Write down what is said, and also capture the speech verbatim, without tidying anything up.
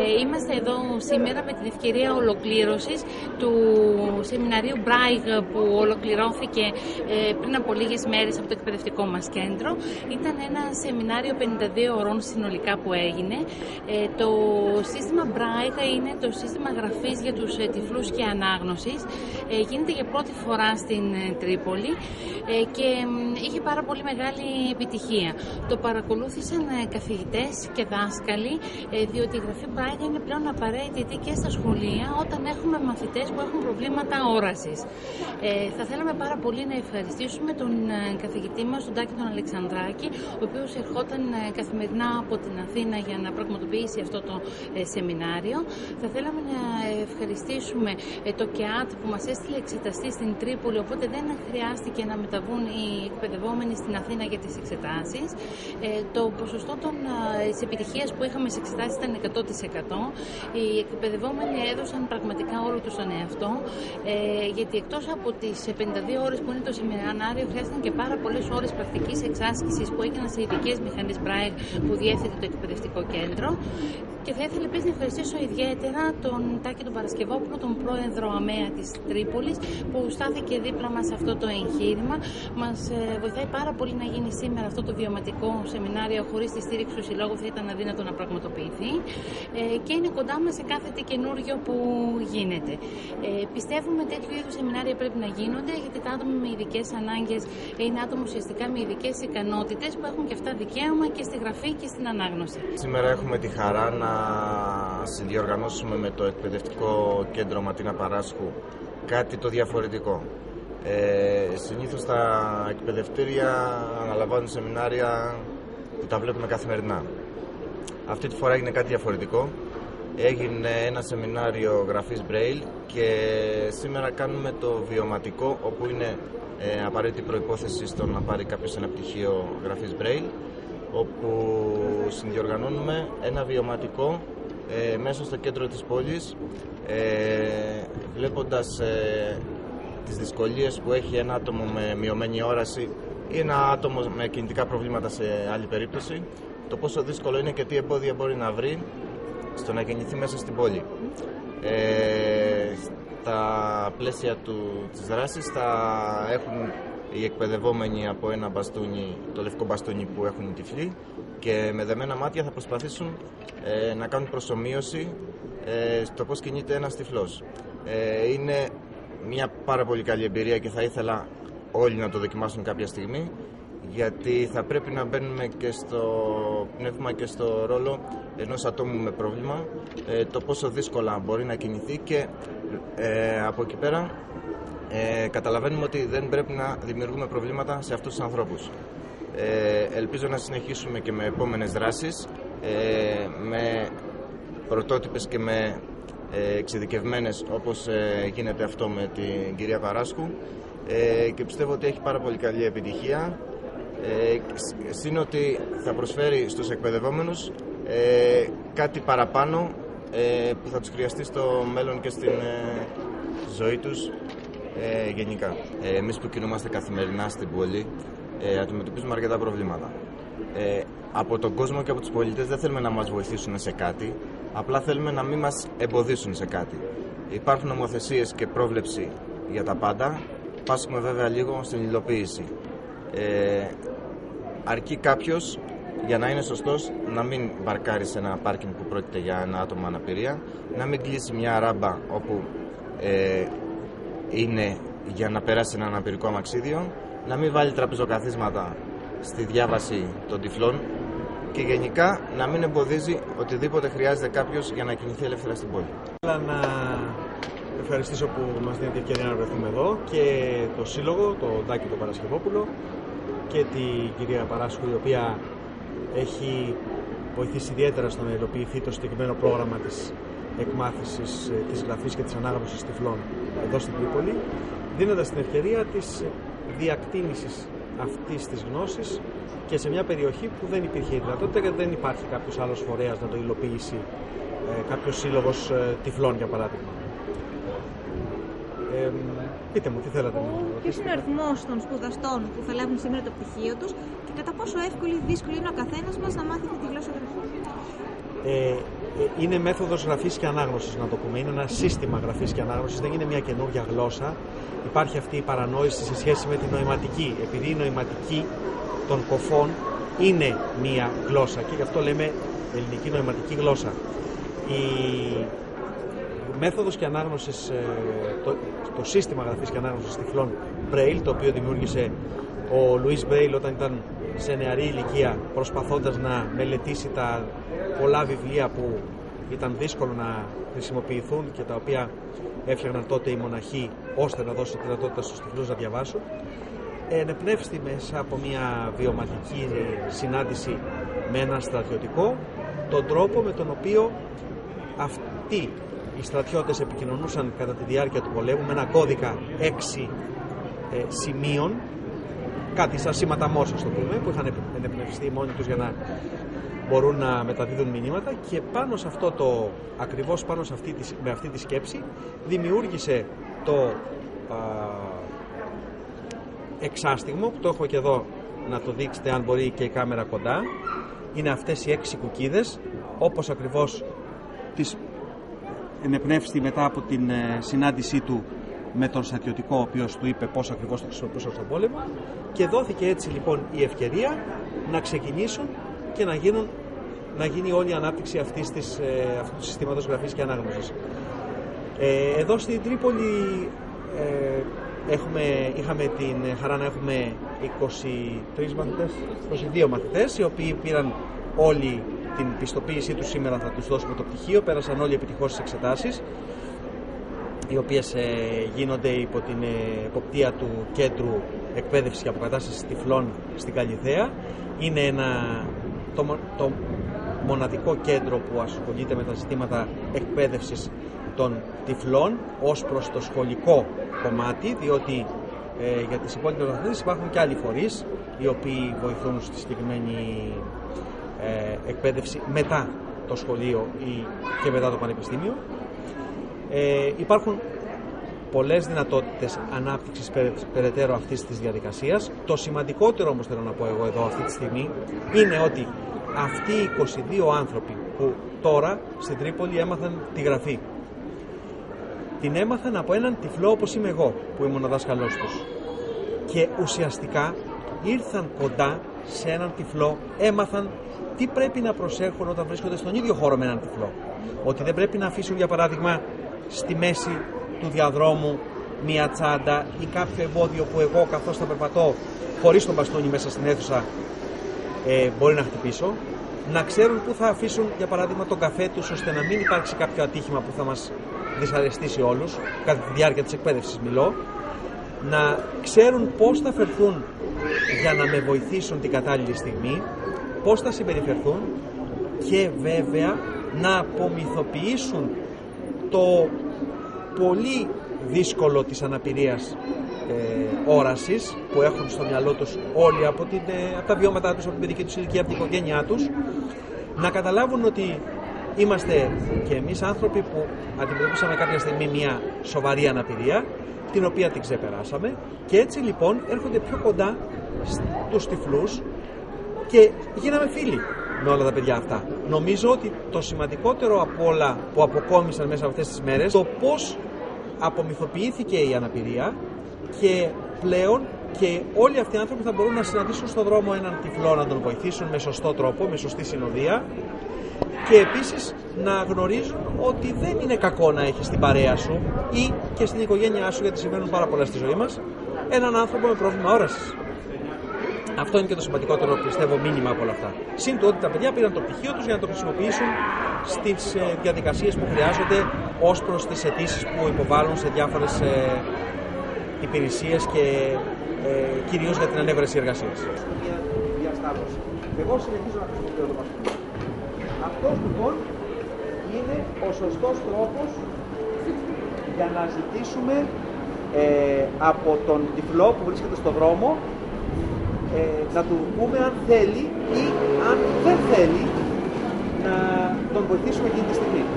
Είμαστε εδώ σήμερα με την ευκαιρία ολοκλήρωσης του σεμιναρίου Braille που ολοκληρώθηκε πριν από λίγες μέρες από το εκπαιδευτικό μας κέντρο. Ήταν ένα σεμινάριο πενήντα δύο ωρών συνολικά που έγινε. Το σύστημα Braille είναι το σύστημα γραφής για τους τυφλούς και ανάγνωσης. Γίνεται για πρώτη φορά στην Τρίπολη και είχε πάρα πολύ μεγάλη επιτυχία. Το παρακολούθησαν καθηγητές και δάσκαλοι, διότι η γραφή Braille είναι πλέον απαραίτητη και στα σχολεία όταν έχουμε μαθητές που έχουν προβλήματα όρασης. Ε, θα θέλαμε πάρα πολύ να ευχαριστήσουμε τον καθηγητή μας, τον Τάκη τον Αλεξανδράκη, ο οποίος ερχόταν καθημερινά από την Αθήνα για να πραγματοποιήσει αυτό το ε, σεμινάριο. Θα θέλαμε να ευχαριστήσουμε ε, το ΚΕΑΤ που μας έστειλε εξεταστή στην Τρίπολη, οπότε δεν χρειάστηκε να μεταβούν οι εκπαιδευόμενοι στην Αθήνα για τις εξετάσεις. Ε, το ποσοστό των, ε, της επιτυχίας που είχαμε στις εξετάσεις ήταν εκατό τοις εκατό. Οι εκπαιδευόμενοι έδωσαν πραγματικά όλο τους τον εαυτό, ε, γιατί εκτός από τις πενήντα δύο ώρες που είναι το σεμινάριο, χρειάστηκαν και πάρα πολλές ώρες πρακτικής εξάσκησης που έγιναν σε ειδικές μηχανές Braille που διέθετε το εκπαιδευτικό κέντρο. Και θα ήθελα επίσης να ευχαριστήσω ιδιαίτερα τον Τάκη τον Παρασκευόπουλο, τον πρόεδρο ΑΜΕΑ της Τρίπολης, που στάθηκε δίπλα μας σε αυτό το εγχείρημα. Μας βοηθάει πάρα πολύ να γίνει σήμερα αυτό το βιωματικό σεμινάριο. Χωρίς τη στήριξη του Συλλόγου θα ήταν αδύνατο να πραγματοποιηθεί. Και είναι κοντά μας σε κάθε τι καινούριο που γίνεται. Πιστεύουμε τέτοιου είδους σεμινάρια πρέπει να γίνονται, γιατί τα άτομα με ειδικές ανάγκες είναι άτομα ουσιαστικά με ειδικές ικανότητες που έχουν και αυτά δικαίωμα και στη γραφή και στην ανάγνωση. Σήμερα έχουμε τη χαρά να συνδιοργανώσουμε με το εκπαιδευτικό κέντρο Ματίνα Παράσχου κάτι το διαφορετικό. Ε, συνήθως τα εκπαιδευτήρια αναλαμβάνουν σεμινάρια που τα βλέπουμε καθημερινά. Αυτή τη φορά έγινε κάτι διαφορετικό. Έγινε ένα σεμινάριο γραφής Braille και σήμερα κάνουμε το βιωματικό, όπου είναι ε, απαραίτητη προϋπόθεση στο να πάρει κάποιος ένα πτυχίο γραφής Braille, όπου συνδιοργανώνουμε ένα βιωματικό ε, μέσα στο κέντρο της πόλης, ε, βλέποντας ε, τις δυσκολίες που έχει ένα άτομο με μειωμένη όραση ή ένα άτομο με κινητικά προβλήματα σε άλλη περίπτωση, το πόσο δύσκολο είναι και τι εμπόδια μπορεί να βρει στο να κινηθεί μέσα στην πόλη. Ε, στα πλαίσια του, της δράσης θα έχουν οι εκπαιδευόμενοι από ένα μπαστούνι, το λευκό μπαστούνι που έχουν οι τυφλοί, και με δεμένα μάτια θα προσπαθήσουν ε, να κάνουν προσομοίωση ε, στο πώς κινείται ένας τυφλός. Ε, είναι μια πάρα πολύ καλή εμπειρία και θα ήθελα όλοι να το δοκιμάσουν κάποια στιγμή, γιατί θα πρέπει να μπαίνουμε και στο πνεύμα και στο ρόλο ενός ατόμου με πρόβλημα, ε, το πόσο δύσκολα μπορεί να κινηθεί, και ε, από εκεί πέρα ε, καταλαβαίνουμε ότι δεν πρέπει να δημιουργούμε προβλήματα σε αυτούς τους ανθρώπους. Ε, ελπίζω να συνεχίσουμε και με επόμενες δράσεις, ε, με πρωτότυπες και με ε, εξειδικευμένες, όπως ε, γίνεται αυτό με την κυρία Παράσχου, ε, και πιστεύω ότι έχει πάρα πολύ καλή επιτυχία. Ε, συν ότι θα προσφέρει στους εκπαιδευόμενους ε, κάτι παραπάνω ε, που θα τους χρειαστεί στο μέλλον και στην ε, ζωή τους ε, γενικά. Ε, εμείς που κινούμαστε καθημερινά στην πόλη ε, αντιμετωπίζουμε αρκετά προβλήματα. Ε, από τον κόσμο και από τους πολίτες δεν θέλουμε να μας βοηθήσουν σε κάτι, απλά θέλουμε να μην μας εμποδίσουν σε κάτι. Υπάρχουν νομοθεσίες και πρόβλεψη για τα πάντα, πάσχουμε βέβαια λίγο στην υλοποίηση. Ε, αρκεί κάποιος, για να είναι σωστός, να μην παρκάρει σε ένα πάρκινγκ που πρόκειται για ένα άτομο αναπηρία, να μην κλείσει μια ράμπα όπου ε, είναι για να περάσει ένα αναπηρικό αμαξίδιο, να μην βάλει τραπεζοκαθίσματα στη διάβαση των τυφλών και γενικά να μην εμποδίζει οτιδήποτε χρειάζεται κάποιος για να κινηθεί ελεύθερα στην πόλη. Θέλω να ευχαριστήσω που μας δίνετε ευκαιρία να βρεθούμε εδώ και το Σύλλογο, τον Τάκη τον Παρασκευόπουλο, και την κυρία Παράσχου, η οποία έχει βοηθήσει ιδιαίτερα στο να υλοποιηθεί το συγκεκριμένο πρόγραμμα της εκμάθησης της γραφής και της ανάγνωσης τυφλών εδώ στην Τρίπολη, δίνοντας την ευκαιρία της διακτίνησης αυτής της γνώσης και σε μια περιοχή που δεν υπήρχε η δυνατότητα, γιατί δεν υπάρχει κάποιος άλλος φορέας να το υλοποιήσει, ε, κάποιος σύλλογος ε, τυφλών για παράδειγμα. Ε, πείτε μου, τι θέλατε να ρωτήσετε. Ποιος είναι ο αριθμός των σπουδαστών που θα λάβουν σήμερα το πτυχίο τους και κατά πόσο εύκολη ή δύσκολη είναι ο καθένας μας να μάθει τη γλώσσα γραφής? Ε, είναι μέθοδος γραφής και ανάγνωσης, να το πούμε. Είναι ένα σύστημα γραφής και ανάγνωσης, δεν είναι μια καινούργια γλώσσα. Υπάρχει αυτή η παρανόηση σε σχέση με την νοηματική. Επειδή η νοηματική των κοφών είναι μια γλώσσα και γι' αυτό λέμε ελληνική νοηματική γλώσσα. Η μέθοδος και ανάγνωσης, το, το σύστημα γραφής και ανάγνωσης τυφλών Braille, το οποίο δημιούργησε ο Λουίς Braille όταν ήταν σε νεαρή ηλικία, προσπαθώντας να μελετήσει τα πολλά βιβλία που ήταν δύσκολο να χρησιμοποιηθούν και τα οποία έφτιαχναν τότε οι μοναχοί ώστε να δώσουν τη δυνατότητα στους τυφλούς να διαβάσουν. Ενεπνεύστη μέσα από μια βιωματική συνάντηση με έναν στρατιωτικό τον τρόπο με τον οποίο αυτοί οι στρατιώτες επικοινωνούσαν κατά τη διάρκεια του πολέμου με ένα κώδικα έξι ε, σημείων, κάτι σαν σήματα Μόρσες το πούμε, που είχαν ενεπνευστεί μόνοι τους για να μπορούν να μεταδίδουν μηνύματα, και πάνω σε αυτό το, ακριβώς πάνω σε αυτή τη, με αυτή τη σκέψη δημιούργησε το α, εξάστιγμο, που το έχω και εδώ να το δείξετε αν μπορεί και η κάμερα κοντά. Είναι αυτές οι έξι κουκίδες, όπως ακριβώς τις ενεπνεύστη μετά από την ε, συνάντησή του με τον στρατιωτικό, ο οποίος του είπε πώς ακριβώς το χρησιμοποιούσαν στον πόλεμο, και δόθηκε έτσι λοιπόν η ευκαιρία να ξεκινήσουν και να, γίνουν, να γίνει όλη η ανάπτυξη αυτής της, ε, αυτού του συστήματος γραφής και ανάγνωσης. Ε, εδώ στην Τρίπολη ε, έχουμε, είχαμε την χαρά να έχουμε είκοσι τρεις μαθητές, είκοσι δύο μαθητές, οι οποίοι πήραν όλη την πιστοποίησή τους. Σήμερα θα τους δώσουμε το πτυχίο, πέρασαν όλοι επιτυχώς τις εξετάσεις, οι οποίες ε, γίνονται υπό την ε, εποπτεία του Κέντρου Εκπαίδευσης και Αποκατάστασης Τυφλών στην Καλιθέα. Είναι ένα, το, το μοναδικό κέντρο που ασχολείται με τα ζητήματα εκπαίδευσης των τυφλών ως προς το σχολικό κομμάτι, διότι ε, για τις υπόλοιπες μαθητές υπάρχουν και άλλοι φορείς οι οποίοι βοηθούν στη συγκεκριμένη ε, εκπαίδευση μετά το σχολείο ή και μετά το πανεπιστήμιο. Ε, υπάρχουν πολλές δυνατότητες ανάπτυξης περαιτέρω αυτής της διαδικασίας. Το σημαντικότερο όμως, θέλω να πω εγώ εδώ αυτή τη στιγμή, είναι ότι αυτοί οι είκοσι δύο άνθρωποι που τώρα στην Τρίπολη έμαθαν τη γραφή, την έμαθαν από έναν τυφλό όπως είμαι εγώ, που ήμουν ο δάσκαλός τους, και ουσιαστικά ήρθαν κοντά σε έναν τυφλό, έμαθαν τι πρέπει να προσέχουν όταν βρίσκονται στον ίδιο χώρο με έναν τυφλό. Ότι δεν πρέπει να αφήσουν, για παράδειγμα, στη μέση του διαδρόμου μία τσάντα ή κάποιο εμπόδιο που εγώ, καθώς θα περπατώ χωρίς τον μπαστούνι μέσα στην αίθουσα, ε, μπορεί να χτυπήσω. Να ξέρουν πού θα αφήσουν, για παράδειγμα, τον καφέ τους, ώστε να μην υπάρξει κάποιο ατύχημα που θα μας δυσαρεστήσει όλους, κατά τη διάρκεια της εκπαίδευσης μιλώ. Να ξέρουν πώς θα φερθούν για να με βοηθήσουν την κατάλληλη στιγμή, πώς θα συμπεριφερθούν, και βέβαια να απομυθοποιήσουν το πολύ δύσκολο της αναπηρίας ε, όρασης που έχουν στο μυαλό τους όλοι από, την, ε, από τα βιώματά τους, από την παιδική τους ηλικία, από την οικογένειά τους, να καταλάβουν ότι είμαστε και εμείς άνθρωποι που αντιμετωπίσαμε κάποια στιγμή μια σοβαρή αναπηρία, την οποία την ξεπεράσαμε, και έτσι λοιπόν έρχονται πιο κοντά στους τυφλούς και γίναμε φίλοι με όλα τα παιδιά αυτά. Νομίζω ότι το σημαντικότερο από όλα που αποκόμισαν μέσα από αυτές τις μέρες, το πώς απομυθοποιήθηκε η αναπηρία, και πλέον και όλοι αυτοί οι άνθρωποι θα μπορούν να συναντήσουν στον δρόμο έναν τυφλό, να τον βοηθήσουν με σωστό τρόπο, με σωστή συνοδεία, και επίσης να γνωρίζουν ότι δεν είναι κακό να έχεις στην παρέα σου ή και στην οικογένειά σου, γιατί συμβαίνουν πάρα πολλά στη ζωή μας, έναν άνθρωπο με πρόβλημα όρασης. Αυτό είναι και το σημαντικότερο, πιστεύω, μήνυμα από όλα αυτά. Συν το ότι τα παιδιά πήραν το πτυχίο τους για να το χρησιμοποιήσουν στις ε, διαδικασίες που χρειάζονται ως προς τις αιτήσεις που υποβάλλουν σε διάφορες ε, υπηρεσίες και ε, κυρίως για την ανέβρεση εργασίας. Εγώ συνεχίζω να χρησιμοποιώ το παστούνι. Αυτός λοιπόν είναι ο σωστός τρόπος για να ζητήσουμε ε, από τον τυφλό που βρίσκεται στον δρόμο ε, να του πούμε αν θέλει ή αν δεν θέλει να τον βοηθήσουμε εκείνη τη στιγμή.